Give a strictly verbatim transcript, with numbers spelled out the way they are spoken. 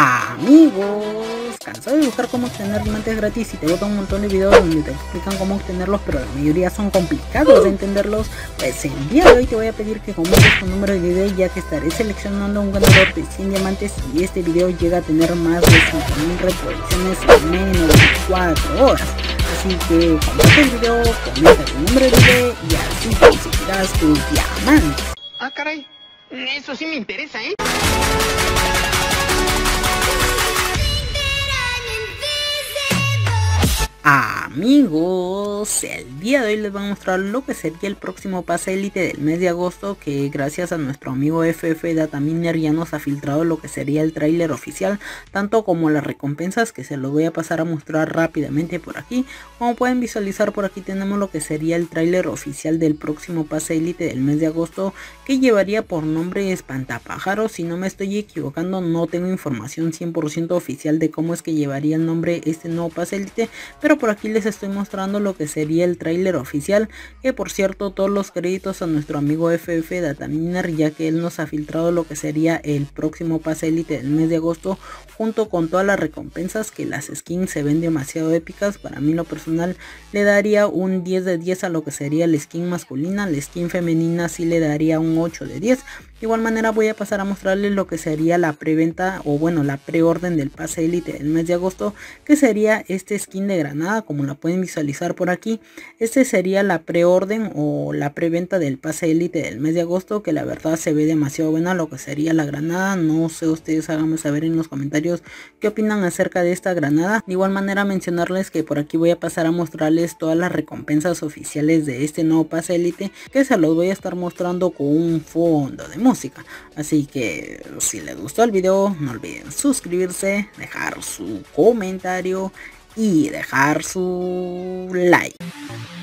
Amigos, cansado de buscar cómo obtener diamantes gratis y te botan un montón de videos donde te explican cómo obtenerlos, pero la mayoría son complicados de entenderlos. Pues el día de hoy te voy a pedir que comentes tu número de I D, ya que estaré seleccionando un ganador de cien diamantes y este video llega a tener más de cinco mil reproducciones en menos de cuatro horas. Así que comparte el video, comenta tu número de I D y así conseguirás tus diamantes. Ah, caray, eso sí me interesa, ¿eh? Amigos, el día de hoy les voy a mostrar lo que sería el próximo pase élite del mes de agosto, que gracias a nuestro amigo F F Dataminer ya nos ha filtrado lo que sería el tráiler oficial, tanto como las recompensas, que se los voy a pasar a mostrar rápidamente por aquí. Como pueden visualizar, por aquí tenemos lo que sería el tráiler oficial del próximo pase élite del mes de agosto, que llevaría por nombre Espantapájaros. Si no me estoy equivocando, no tengo información cien por ciento oficial de cómo es que llevaría el nombre este nuevo pase élite, pero por aquí les estoy mostrando lo que sería el tráiler oficial, que por cierto todos los créditos a nuestro amigo F F Dataminer, ya que él nos ha filtrado lo que sería el próximo pase élite del mes de agosto, junto con todas las recompensas, que las skins se ven demasiado épicas. Para mí, lo personal, le daría un diez de diez a lo que sería la skin masculina. La skin femenina sí le daría un ocho de diez. De igual manera voy a pasar a mostrarles lo que sería la preventa, o bueno, la preorden del pase élite del mes de agosto, que sería este skin de granada, como la pueden visualizar por aquí. Este sería la preorden o la preventa del pase élite del mes de agosto, que la verdad se ve demasiado buena lo que sería la granada. No sé, ustedes háganme saber en los comentarios qué opinan acerca de esta granada. De igual manera mencionarles que por aquí voy a pasar a mostrarles todas las recompensas oficiales de este nuevo pase élite, que se los voy a estar mostrando con un fondo de música. Así que si les gustó el video, no olviden suscribirse, dejar su comentario y dejar su like.